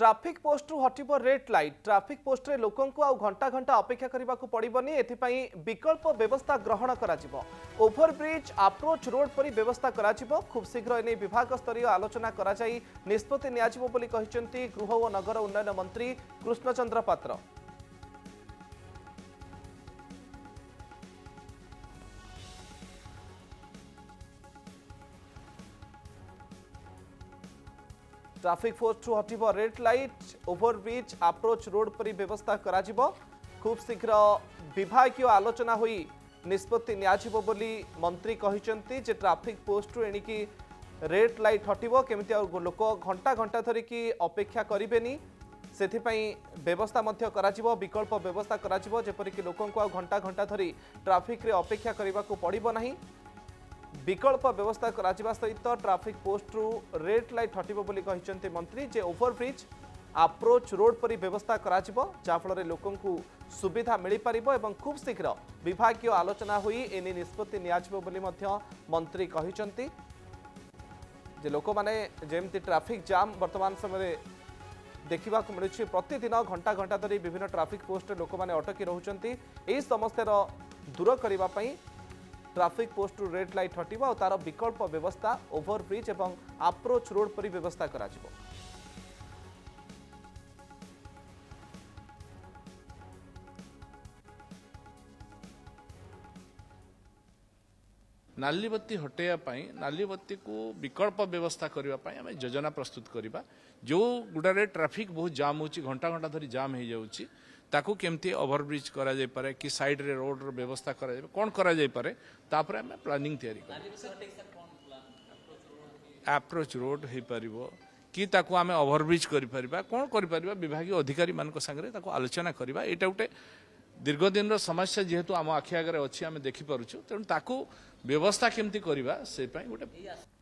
Traffic post हटिबो red light traffic post रे लोकन को आ घंटा घंटा अपेक्षा करबा को पड़िबनी एथिपाई विकल्प व्यवस्था ग्रहण कराजिबो। ओभरब्रिज अप्रोच रोड परि व्यवस्था कराजिबो। खूब शीघ्र एने विभाग स्तरीय आलोचना करा जाई निष्पत्ति नियाजिबो बोली कहिसेंती गृह और नगर उन्नयन मंत्री कृष्णचंद्र पात्र। ट्राफिक पोस्ट हटिबो red light overbridge approach road परि व्यवस्था कराजिबो। खूब शीघ्र विभागीय आलोचना होई निष्पत्ति नियाजिबो बोली मंत्री कहिसेंती जे ट्राफिक पोस्ट एणिकी रेड लाइट हटिबो केमिति लोक घंटा घंटा धरी की अपेक्षा करिबेनी सेथिपाई व्यवस्था मध्य कराजिबो। विकल्प व्यवस्था कराजिबो जेपरि कि लोकन को घंटा घंटा धरी ट्राफिक रे अपेक्षा करबा को पड़िबो नाही। विकल्प व्यवस्था कराजिबा सहित ट्राफिक पोस्ट रेड लाइट हटिबो बोली कहिसेंती मंत्री जे ओभरब्रिज अप्रोच रोड परि व्यवस्था कराजिबो जाफल लोकन को सुविधा मिल पारिबो एवं खूब शीघ्र विभागीय आलोचना होई एनी निष्पत्ति नियाजिबो बोली मध्य मंत्री कहिसेंती जे लोक माने जेमति ट्राफिक जाम वर्तमान समय देखा मिलूँ प्रतिदिन घंटा घंटा धरी विभिन्न ट्राफिक पोस्ट लोक मैंने अटकी रोचंती यही समस्या दूर करने ट्राफिक पोस्ट रेड लाइट हटिबो और तार विकल्प व्यवस्था ओभरब्रिज एवं अप्रोच रोड परि व्यवस्था कराजिबो। नालीबत्ती हटेवाई नालीबत्ती को विकल्प व्यवस्था करने आम योजना प्रस्तुत करवा जो गुड़ारे ट्राफिक बहुत जाम हो घंटा घंटा धरी जाम हो जाऊँगी ताकू केमती ओभरब्रिज करा जाय पारे कि साइड रे रोड रो व्यवस्था करा जाय कौन करा जाय पारे तापर आम प्लानिंग तैयारी अप्रोच रोड हो पारिबो कि ताकू आम ओभरब्रिज करि परिबा कौन करि परिबा विभागीय अधिकारी मान संगे ताकू आलोचना करबा। एटा गोटे दीर्घ दिन समस्या जेहेतु आम आखि आगे अच्छी आम देखिपुँ तेणु ताकू व्यवस्था केमती करबा से गोटे